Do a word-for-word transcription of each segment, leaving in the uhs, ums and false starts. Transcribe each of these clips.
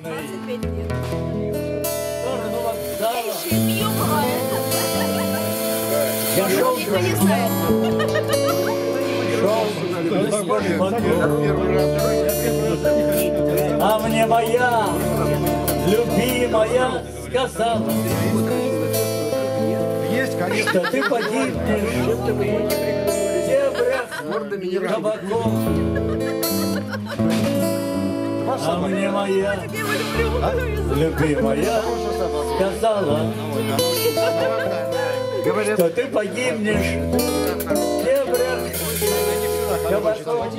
двадцать пять лет. сторону вокзала. Еще и пью бывает. Я шел, Никто не знает. шел, а мне моя любимая сказала, что ты погибнешь в дебрях кабаков. А мне моя любимая сказала, что ты погибнешь в дебрях кабаков.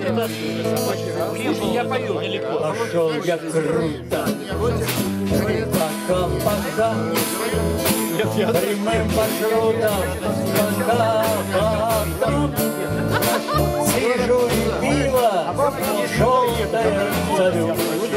Я пою далеко. Пошел я круто, пока-пока, прямым маршрутом, пока-пока. Сижу и пиво, желтое салют.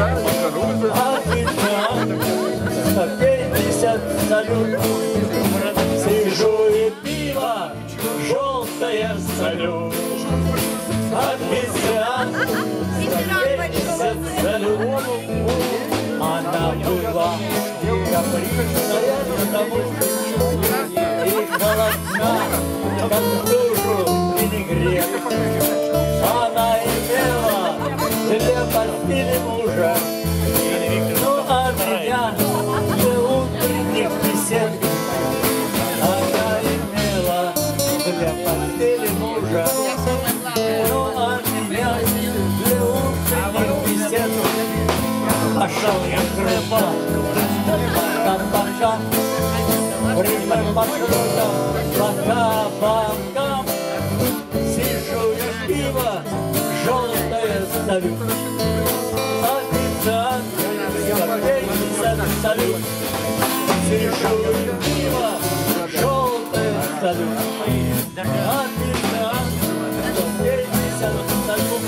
Официант, сто пятьдесят салют. Сижу и пиво, желтое салют. Официант, сто пятьдесят салют. Она была капризная потому и холодна, как душу винегрет. Она имела для постели мужа, ну а меня для утренних бесед. Она имела для постели мужа, ну а меня для утренних бесед. Пошел я хлеба, пока-пока, прямым маршрутом, пока-пока. Сижу я пиво, желтое салют. Официант, сто пятьдесят салют. Сижу я пиво, желтое салют. Официант, сто пятьдесят салют.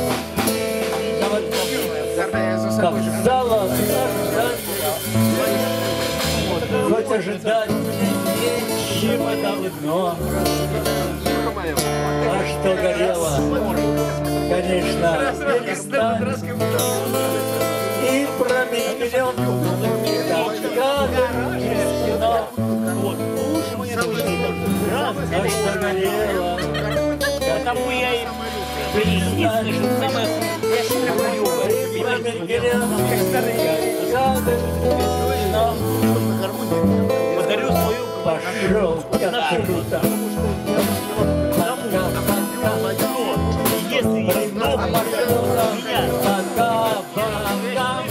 Вокзала хоть ожидать мне нечего давно. А что горело, конечно, перестань. И промелькнет, как кадр из кино. А что горело, Потому я и единственное, что самое подарю свою пошел я круто. Если я снова меня Пока-пока,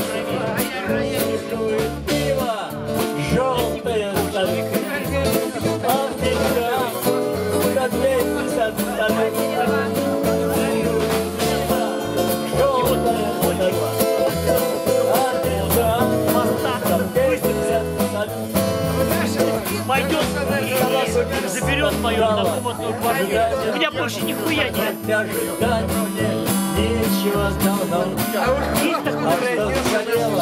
пиво, желтое салют. Официант, сто пятьдесят салют. пойдет и заберет мою знакомую квартиру. У меня больше нихуя нет. Ожидать мне нечего давно. Есть А такое? что сгорело,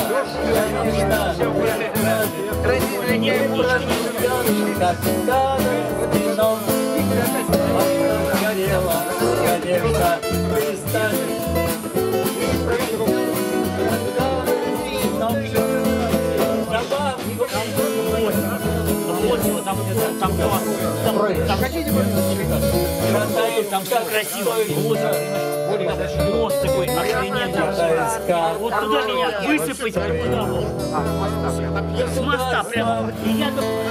конечно, не проживет, как старое вино. А что сгорело, конечно, перестанет. Там, там, там, там, там, там все красиво. Нос такой охрененный. Вот туда меня высыпать куда? С моста прямо. И я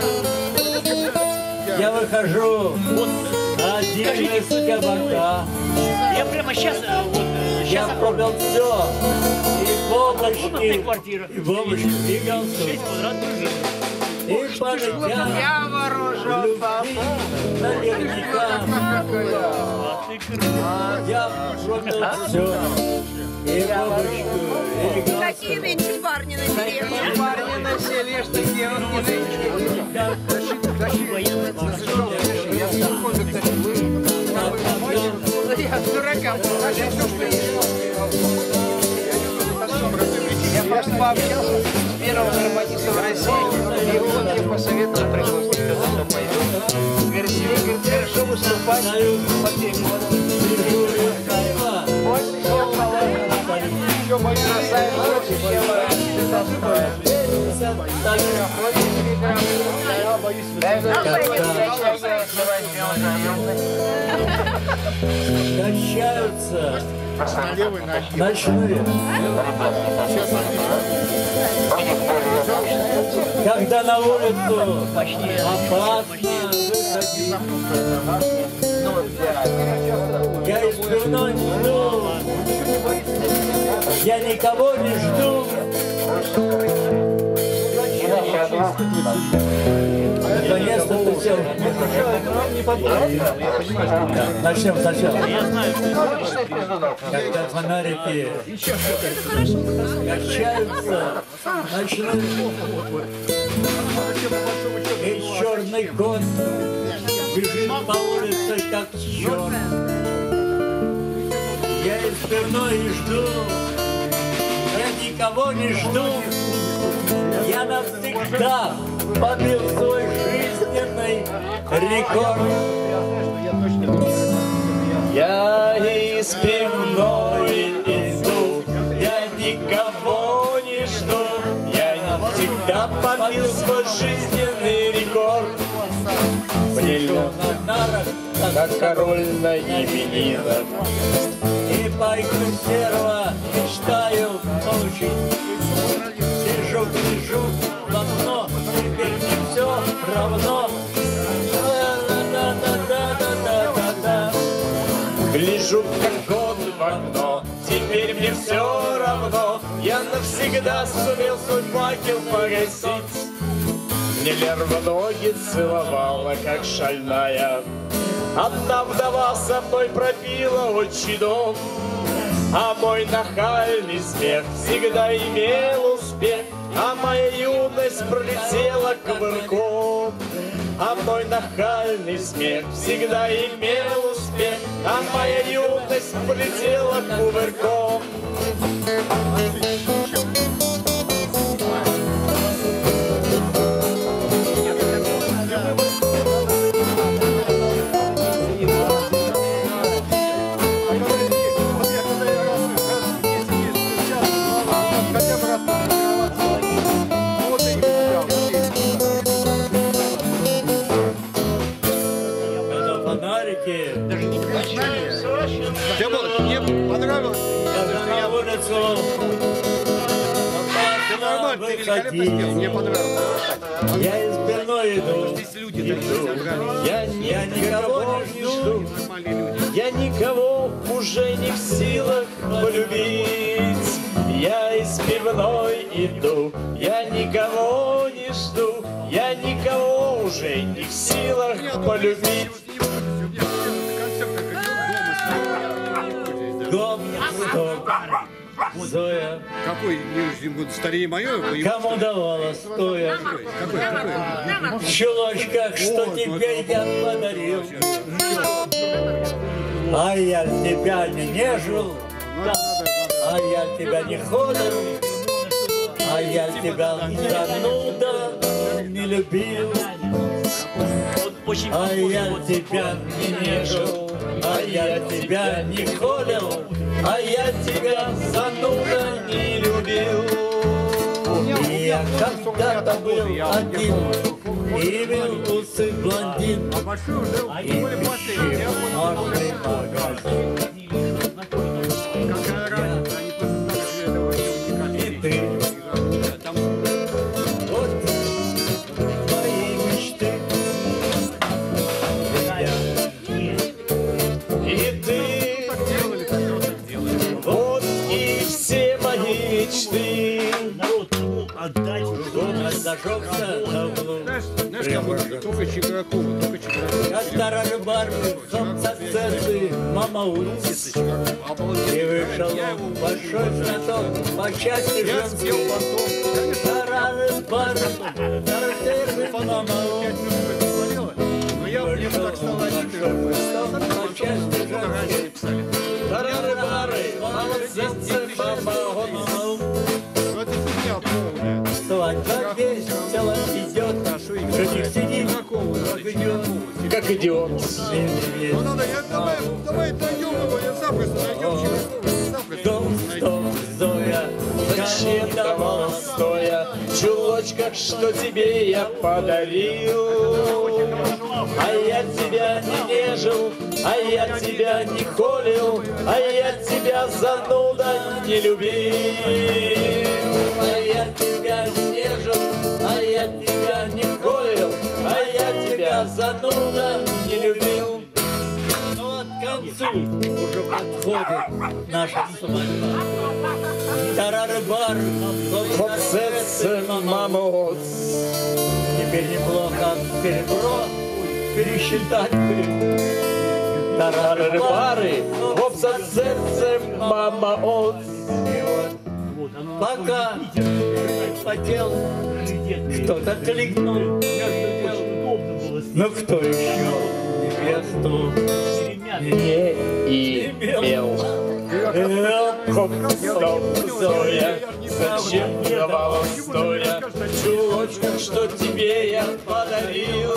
Я выхожу вот, один из кабака. я прямо сейчас, вот, Я сейчас пробил все. И комнатная бомбочки, квартира. и бомбочки, и галстук. шесть квадратных метров. И полетят Я вооружен, папа. наверняка. Я пробил все. И бомбочку, и галстук. Какие нынче парни на деревне? Парни на селе, что девушки нынче. Я спокойно, кстати, вы. Я с дураком. Я просто пообщался с первым гармонистом в России, и вот я посоветовал пригласить, когда он пойдет. Говорит, Сергей, говорит, хорошо выступать по переходу. Больше, чем положено. Еще больше красавец, больше, чем Качаются ночные. Когда на улицу опасно выходить, я из пивной жду, я никого не жду. Наконец-то ты сел. Начнем сначала. Когда фонарики качаются, ночной и черный кот бежит по улице, как черт. Я из пивной и жду, я никого не жду. Я навсегда побил свой жизненный рекорд. Я из пивной иду, я никого не жду. Я навсегда побил свой жизненный рекорд. Плелю на нарах, как король на именинах, и пайку серого мечтаю получить. Сижу, гляжу в окно, теперь мне все равно. Гляжу, как год в окно, теперь мне все равно. Я навсегда сумел свой факел погасить. Мне лерва ноги целовала, как шальная. Одна вдова со мной пропила отчий дом. А мой нахальный смех всегда имел успех, а моя юность пролетела кувырком. А мой нахальный смех всегда имел успех, а моя юность полетела кувырком. Мне понравилось. На улицу Нормально, ты великолепно сделал. Мне понравилось. я из пивной иду, Здесь люди такие собрались. я, я никого не жду, Нормальные люди. я никого уже не в силах полюбить. Я из пивной иду, я никого не жду, я никого уже не в силах полюбить. Дом стоп, Зоя, Какой, не, старее мое? кому давала стоя, Какой, какой, какой? в чулочках, что тебе я подарил. А я тебя не нежил, а я тебя не ходил, а я тебя зануда не любил. А я тебя не нежил, а я тебя не холил, а я тебя зануда не любил. И я когда-то был один, и был усы блондин, и пищи мокрый магазин. И ты, вот мои мечты. И ты, вот и все мои мечты. Дом зажегся на углу. Знаешь, кому? Только Чигракова, только Чигракова. Как старый бар, солнце цецы, мама улиц. И вышел большой знаток по части Я спел женской. потом. Старый бар, старый мама улиц. Но я мне так стало обидно. По части женской. Старый бар, молодцы, мама улиц. Ну это фигня полная. Свадьба весело идет, жених сидит, как идиот, как идиот. Ну надо, я, давай, давай найдем его, я запросто найдем Чигракова. Дом, стоп, Зоя, зачем давала стоя? чулочках, что тебе я подарил. А я тебя не нежил, а я тебя не холил, а я тебя, зануда, не любил. А я тебя не нежил, а я тебя не холил, а я тебя, зануда, не любил. Ну вот к концу уже подходит наша свадьба. Тарарбар, Хопсец, мамот. теперь неплохо перебро пересчитать. Тарарбары, хопсец, мамот. Пока хотел, кто-то кликнул. Но кто еще невесту Не имел. Хоп, стоп, Зоя, зачем давала стоя чулочках, что тебе я подарил?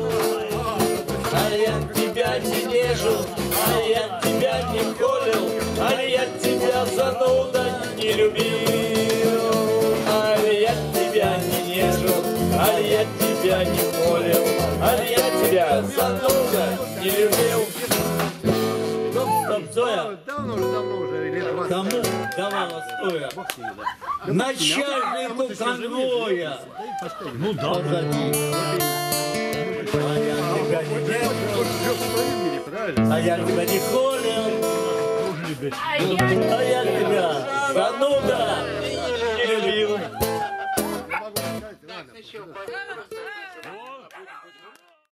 А я тебя не нежил, а я тебя не холил, а я тебя, зануда, не любил. А я тебя не нежил, а я тебя не холил, а я тебя, зануда, не любил. Стоп, Зоя, Давно уже, давно уже, лет двадцать. кому давала стоя? Начальнику конвоя. Ну да. Позади. А я тебя не нежил, Правильно? а я тебя не холил, а я тебя, зануда, не любил. Ладно.